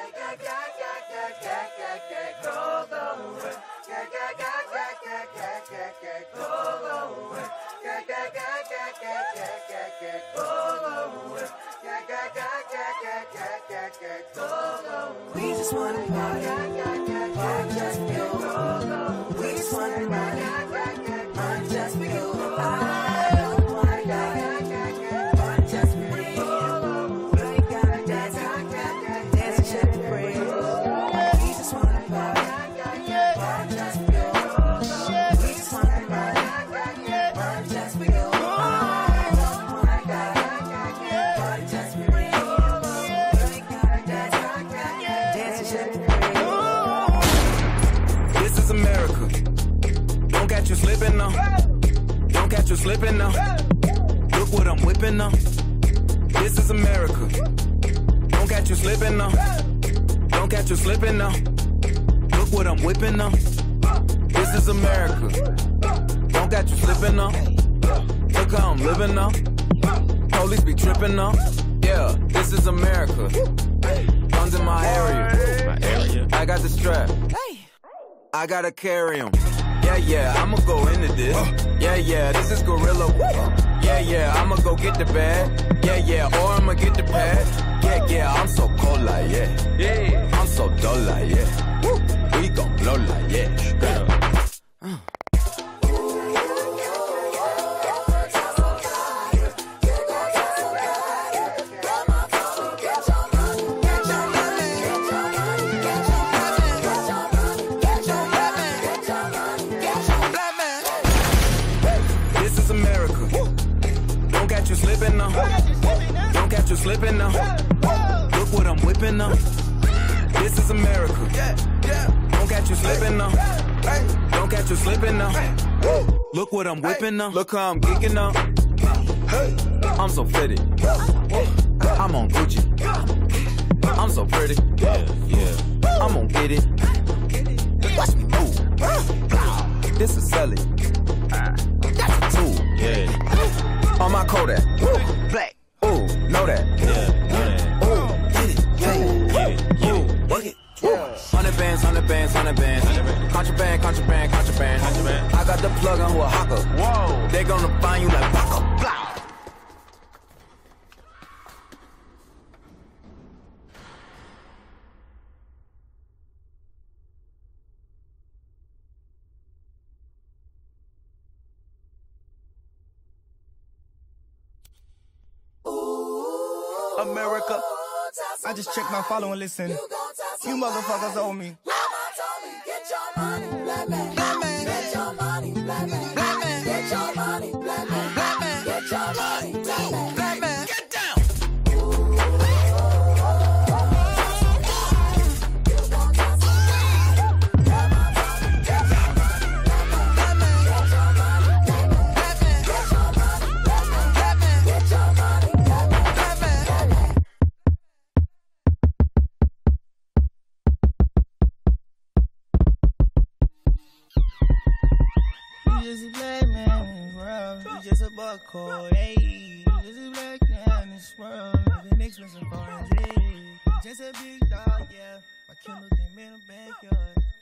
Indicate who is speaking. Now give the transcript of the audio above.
Speaker 1: We just wanna party, just for you. We just wanna party, just for you. I don't wanna die, just for you. We gotta dance and shake and free. We just wanna party, just for you. We just wanna party, just for you. I don't wanna die, just for you.
Speaker 2: This is America. Don't catch you slipping now. Don't catch you slipping now. Look what I'm whipping now. This is America. Don't catch you slipping now. Don't catch you slipping now. Look what I'm whipping now. This is America. Don't catch you slipping now. Look how I'm living now. Police be tripping now. Yeah, this is America. Guns in my area. I got the strap. I gotta carry him. Yeah, I'ma go into this. Yeah, this is gorilla. Yeah, I'ma go get the bag. Yeah, or I'ma get the pad. Yeah, I'm so cold like, yeah. I'm so dull like, yeah. We gon' blow like, yeah. Slipping now. Don't catch you slipping now. Look what I'm whipping now. This is America. Don't catch you slipping now. Don't catch you slipping now. Look what I'm whipping now. Look how I'm geeking now. I'm so fitted. I'm on Gucci. I'm so pretty. Yeah. I'm gonna get it. Watch me move. This is sell it. That's a tool. Yeah. On my Kodak, black, ooh, know that, ooh, get it, ooh, work it, 100 bands, contraband, I got the plug on who a hawker, whoa, they gonna find you like Baka, blah.
Speaker 3: America, I just checked my follow and listen. You motherfuckers owe me.
Speaker 1: Get your money, black man. Get your money, black man. Get your money, black man. Get your money, black man.
Speaker 2: Get down.
Speaker 3: Just a black man in this world. You just a buck code, hey. Just a black man in this world. Living expensive foreign. Just a big dog, yeah. My Kindle came in the backyard.